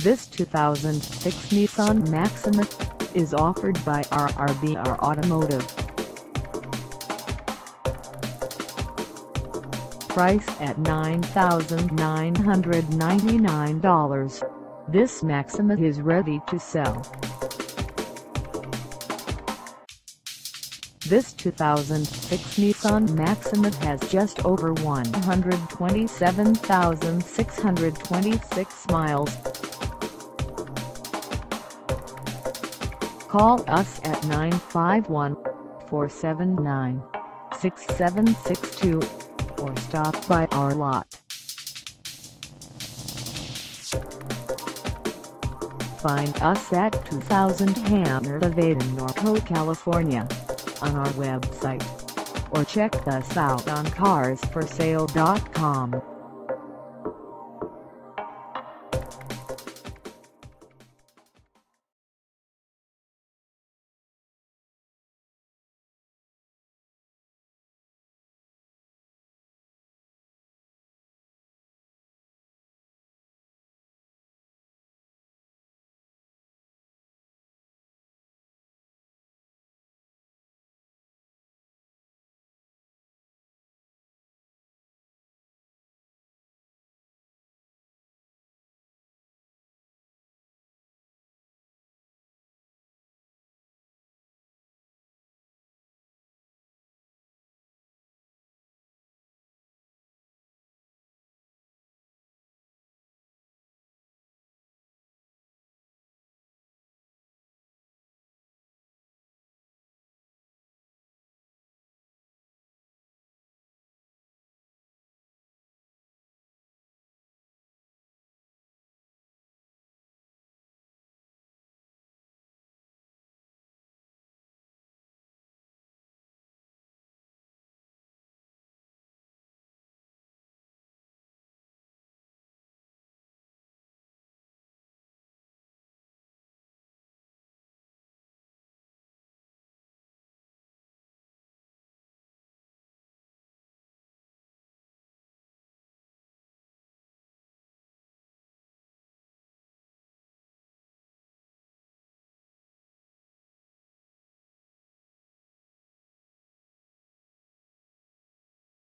This 2006 Nissan Maxima is offered by RRBR Automotive. Price at $9,999. This Maxima is ready to sell. This 2006 Nissan Maxima has just over 127,626 miles. Call us at 951-479-6762 or stop by our lot. Find us at 2000 Hamner Ave in NORCO, California, on our website, or check us out on carsforsale.com.